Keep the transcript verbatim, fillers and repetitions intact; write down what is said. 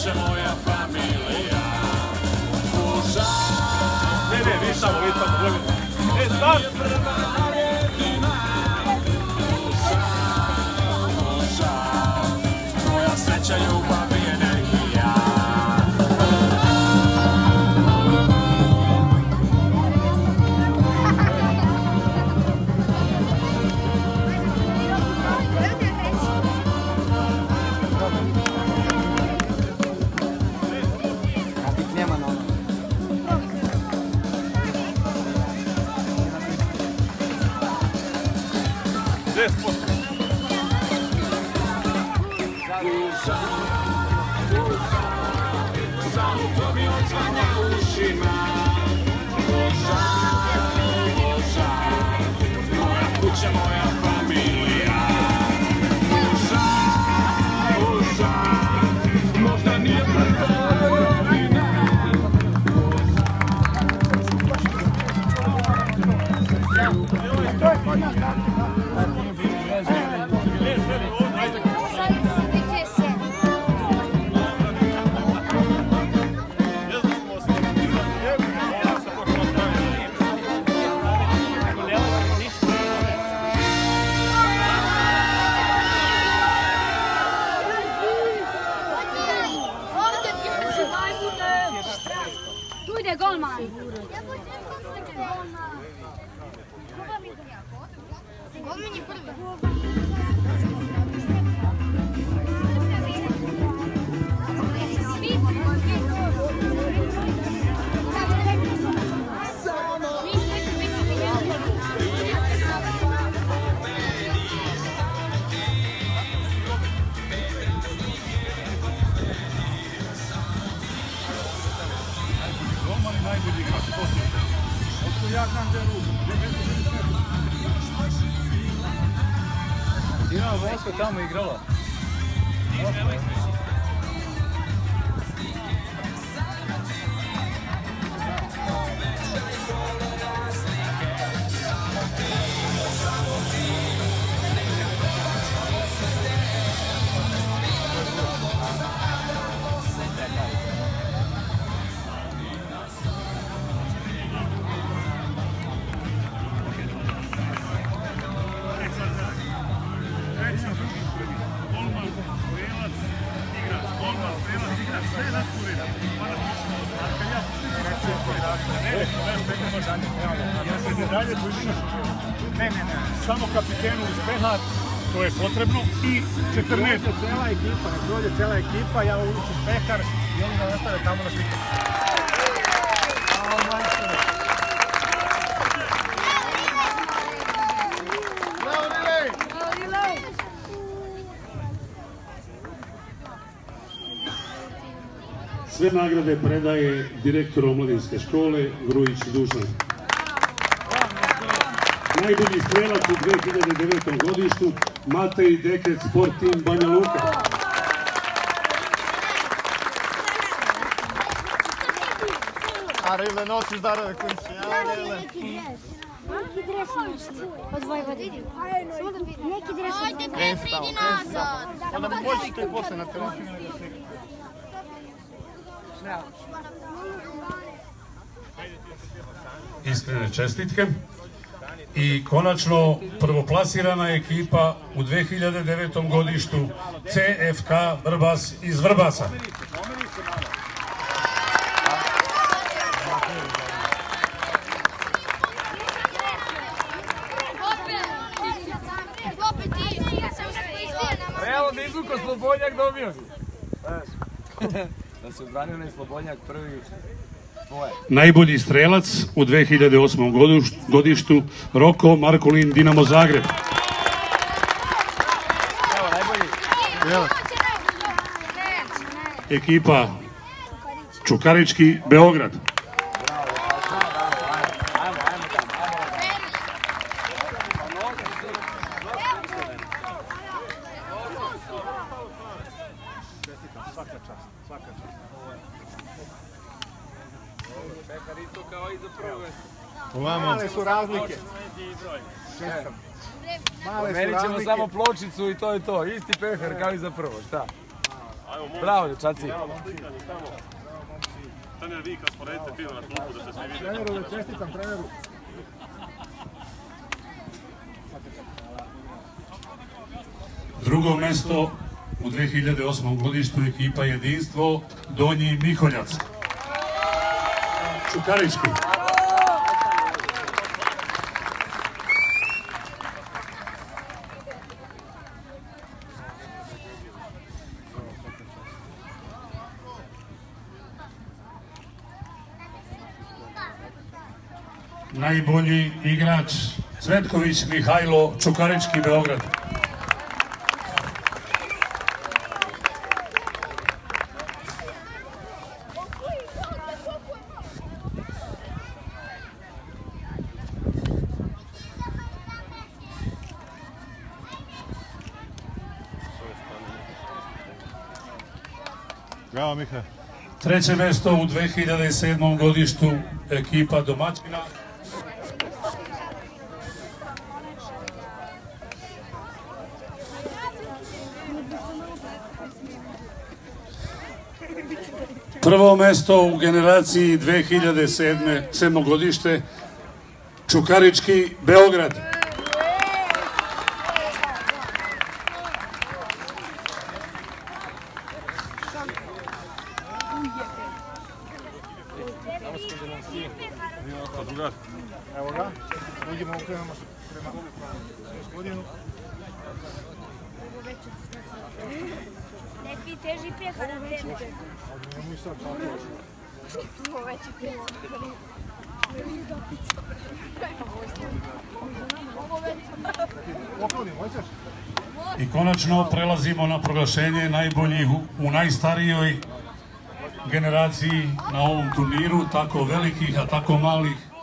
kuće moja familija. Duša, ne, ne, vi samo, vi samo, gledajte. E, start! Duša, duša, moja sreća, ljubav i energija. Duša, duša, zauto mi odzvanja ušima. Duša, duša, moja kuća, moja familija. Duša, duša, možda nije trgovina. Tu ide golman. Golman je prvi. Dinamo Moskva tamo igrala. Ne, ne, ne, samo kapitenu uz pehar, to je potrebno, i četrnaest. Cela ekipa, ne prođe cela ekipa, ja uličim pehar i oni da nastave tamo na sliku. Sve nagrade predaje direktor omladinske škole Grujić Dušan. Najbolji strelac u dve hiljade devetom godištu Matej Deket Sport Tim Banja Luka. A Rile, nosiš darove kući, ja Rile. Neki dres imaš od Vojvodine. Neki dres od Vojvodine. Kreni tamo, kreni tamo. Onda možeš ti posle na telefonu da slikam. Iskrene čestitke. I konačno prvoplasirana ekipa u dve hiljade devetom godištu C F K Vrbas iz Vrbasa. Realno da izvuko Slobodnjak dobio bi. Da se odbranio onaj Slobodnjak prvi. Najbolji strelac u dve hiljade osmom godištu Roko Markulin Dinamo Zagreb. Evo, najbolji. Ekipa Čukarički Beograd. Male su razlike. Meni ćemo samo pločicu i to je to. Isti pehar kao i za prvo, šta? Bravo, dječaci. Trener, vi kad sporedite film na klupu da se svi vidi. Treneru, da čestitam treneru. Drugo mesto u dve hiljade osmom godištu ekipa Jedinstvo Donji Miholjac. Čukarički. Najbolji igrač Cvetković Mihajlo, Čukarički, Beograd. Bravo, Miha. Treće mesto u dve hiljade sedmom godištu ekipa domaćina. Prvo mesto u generaciji dve hiljade sedmog godište Čukarički, Beograd. Evo ga, uđemo, okrenemo se prema gospodinu. Neki teži pehar od tebe. Nemo i sad tako. Ovo veći pehar. Oklonim, hoćeš? I konačno prelazimo na proglašenje najboljih u najstarijoj generaciji na ovom turniru, tako velikih, a tako malih